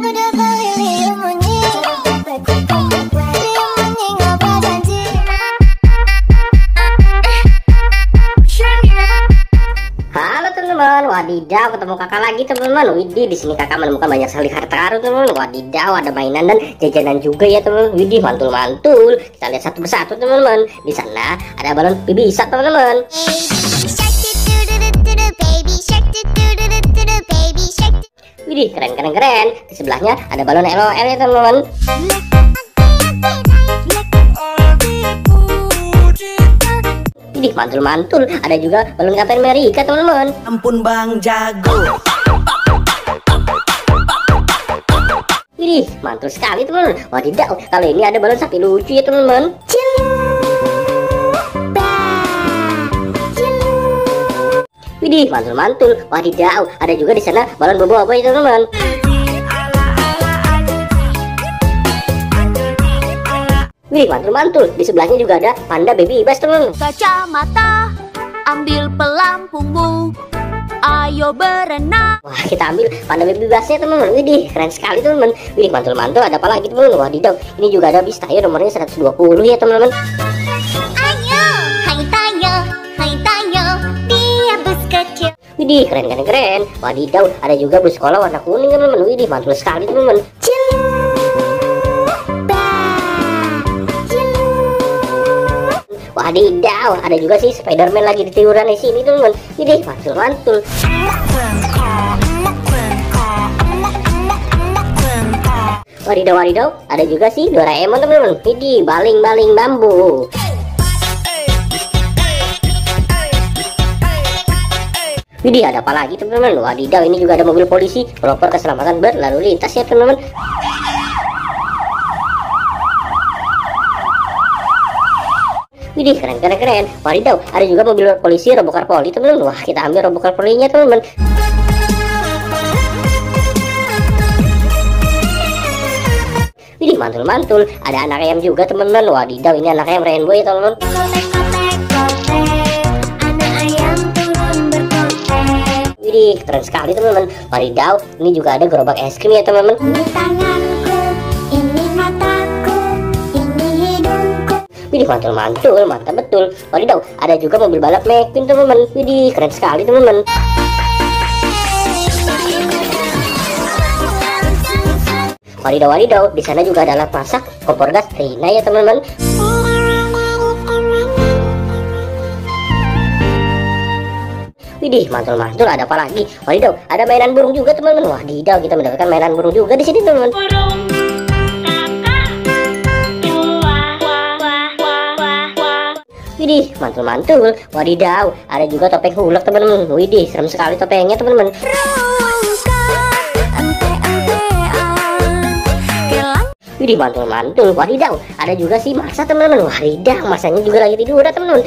Halo teman-teman, wadidaw ketemu kakak lagi teman-teman. Widih, di sini kakak menemukan banyak sekali harta karun teman-teman. Wadidaw, ada mainan dan jajanan juga ya teman-teman. Widih, mantul-mantul. Kita lihat satu persatu teman-teman. Di sana ada balon bisa teman-teman. Widih, keren. Di sebelahnya ada balon LOL ya teman-teman. Widih, mantul-mantul. Ada juga balon Captain America teman-teman. Ampun Bang Jago. Widih, mantul sekali teman-teman. Wadidaw, kalau ini ada balon sapi lucu ya teman-teman. Widih, mantul-mantul. Wadidaw, ada juga di sana balon bobo-bobo ya teman-teman. Widih, mantul-mantul. Di sebelahnya juga ada panda baby bus teman-teman. Kacamata, ambil pelampungmu, ayo berenang. Wah, kita ambil panda baby busnya teman-teman. Widih, keren sekali teman-teman. Widih, mantul-mantul. Ada apa lagi teman-teman? Wadidaw, ini juga ada bis tayo nomornya 120 ya teman-teman. Ayo, hai tayo, dia bus kecil. Widih, keren. Wadidaw, ada juga bus sekolah warna kuning teman-teman. Widih, mantul sekali teman-teman. Wadidaw, ada juga sih Spiderman lagi di tiduran di sini teman-teman. Widih, mantul-mantul. Wadidaw, ada juga sih Doraemon teman-teman. Widih, baling-baling bambu. Widih, ada apa lagi teman-teman? Wadidaw, ini juga ada mobil polisi pelopor keselamatan berlalu lintas ya teman-teman. Widih, keren. Wadidaw, ada juga mobil polisi Robocar Poli teman-teman. Wah, kita ambil Robocar Polinya teman-teman. Widih, mantul-mantul. Ada anak ayam juga teman-teman. Wadidaw, ini anak ayam rainbow ya teman-teman. Widih, keren sekali teman-teman. Wadidaw, ini juga ada gerobak es krim ya teman-teman. Widih, mantul-mantul, mantap betul. Wadidaw, ada juga mobil balap McQueen teman-teman. Widih, keren sekali teman-teman. Wadidaw, di sana juga ada alat masak kompor gas Rina ya teman-teman. Widih, mantul-mantul. Ada apa lagi? Wadidaw, ada mainan burung juga teman-teman. Wadidaw, kita mendapatkan mainan burung juga di sini teman-teman. Widih, mantul-mantul. Wadidaw, ada juga topeng hulek teman-teman. Widih, serem sekali topengnya teman-teman. Widih, mantul-mantul. Wadidaw, ada juga sih masa teman-teman. Wadidaw, masanya juga lagi tidur teman-teman.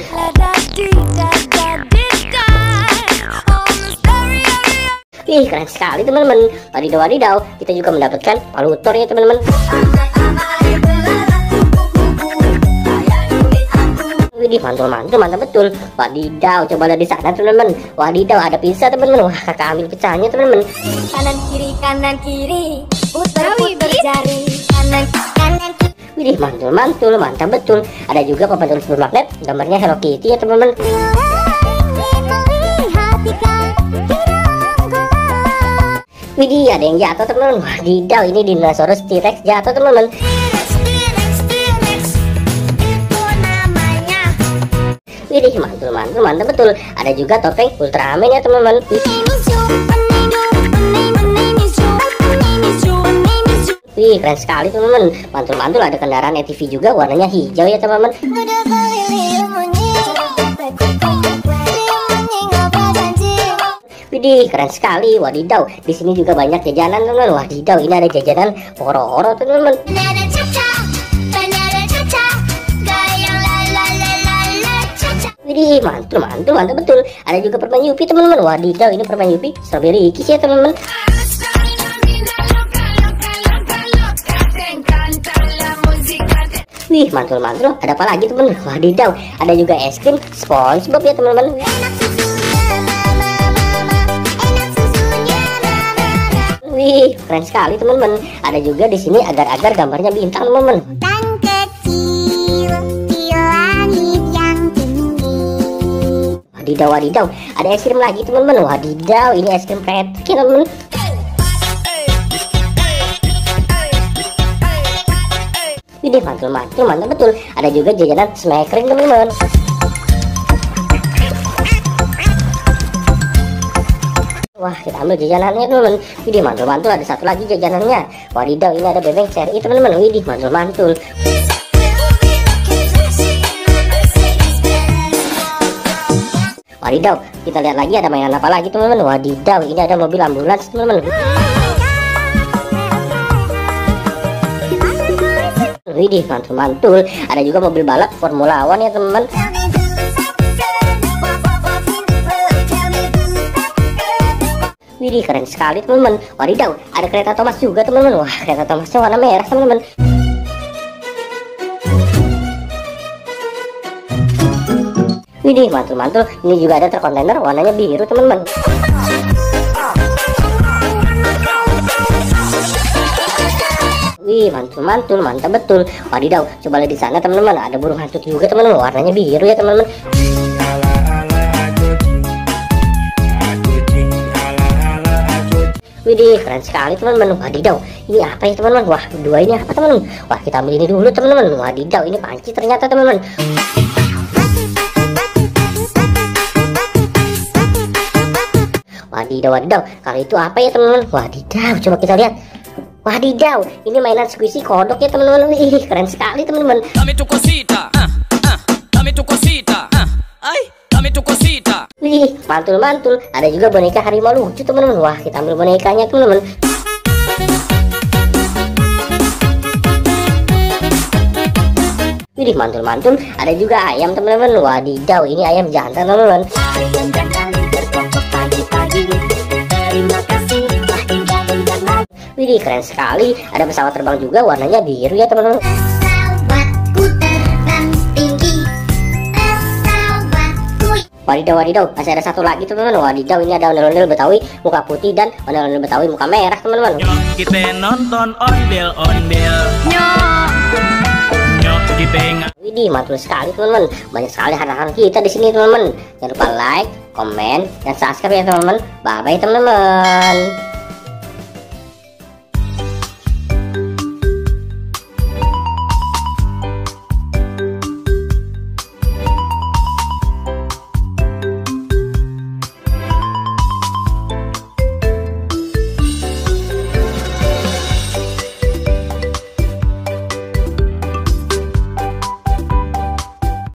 Wih, keren sekali teman-teman. Wadidaw, kita juga mendapatkan palutor ya teman-teman. Widih, mantul-mantul, mantap betul. Wadidaw, coba lihat di sana teman-teman. Wadidaw, ada pizza teman-teman. Wah, kakak ambil pizzanya teman-teman. Kanan kiri, putar jari. Kanan kiri. Widih, mantul-mantul, mantap betul. Ada juga papan tulis bermagnet, gambarnya Hello Kitty ya teman-teman. Widih, ada yang jatuh teman-teman. Wadidaw, ini dinosaurus T-Rex jatuh teman-teman. Widih, mantul-mantul, mantap betul. Ada juga topeng Ultraman ya teman-teman. Wih, keren sekali teman-teman. Mantul-mantul, ada kendaraan ATV juga warnanya hijau ya teman-teman. Widih, keren sekali. Wadidaw, di sini juga banyak jajanan teman-teman. Wadidaw, ini ada jajanan oro-oro teman-teman. Widih, mantul, mantap betul. Ada juga permen Yupi teman-teman. Wadidaw, ini permen Yupi strawberry kiss ya teman-teman. Wih, mantul-mantul. Ada apa lagi teman-teman? Wadidaw, ada juga es krim SpongeBob ya teman-teman. Wih, Wih, keren sekali teman-teman. Ada juga di sini agar-agar gambarnya bintang teman-teman. Bintang kecil di langit yang tinggi. Wadidaw, wadidaw. Ada es krim lagi teman-teman. Wadidaw, ini es krim Patrick ya teman-teman. Widih, mantul-mantul, mantap betul. Ada juga jajanan smackering teman-teman. Wah, kita ambil jajanannya teman-teman. Widih, mantul-mantul, ada satu lagi jajanannya. Wadidaw, ini ada bebek seri teman-teman. Widih, mantul-mantul. Wadidaw, kita lihat lagi ada mainan apa lagi teman-teman. Wadidaw, ini ada mobil ambulans teman-teman. Widih, mantul-mantul. Ada juga mobil balap Formula One ya teman-teman. Widih, keren sekali teman-teman. Wadidaw, ada kereta Thomas juga teman-teman. Wah, kereta Thomasnya warna merah teman-teman. Widih, mantul-mantul. Ini juga ada truk kontainer warnanya biru teman-teman. Wih, mantul-mantul, mantap betul. Wadidaw, coba lihat di sana teman-teman. Ada burung hantu juga teman-teman. Warnanya biru ya teman-teman. Widih, keren sekali teman-teman. Wadidaw, ini apa ya teman-teman? Wah, dua ini apa teman-teman? Wah, kita ambil ini dulu teman-teman. Wadidaw, ini panci ternyata teman-teman. Wadidaw, wadidaw. Kalau itu apa ya teman-teman? Wadidaw, coba kita lihat. Wadidaw, ini mainan squishy kodok ya teman-teman. Wih, keren sekali teman-teman. Dame tu cosita, dame tu cosita, ay, dame tu cosita. Wih, mantul-mantul. Ada juga boneka harimau lucu teman-teman. Wah, kita ambil bonekanya teman-teman. Wih, mantul-mantul. Ada juga ayam teman-teman. Wadidaw, ini ayam jantan teman-teman. Ayam jantan berkokok pagi-pagi. Terima kasih telah tinggal dan lagi. Wih, keren sekali. Ada pesawat terbang juga warnanya biru ya teman-teman. Pesawatku terbang tinggi. Pesawatku. Wadidaw, wadidaw. Masih ada satu lagi teman-teman. Wadidaw, ini ada ondel-ondel Betawi muka putih dan ondel-ondel Betawi muka merah teman-teman. Nyok kita nonton ondel-ondel. Nyok kita Widih, mantul sekali teman-teman. Banyak sekali harta kita di sini teman-teman. Jangan lupa like, komen, dan subscribe ya teman-teman. Bye bye teman-teman.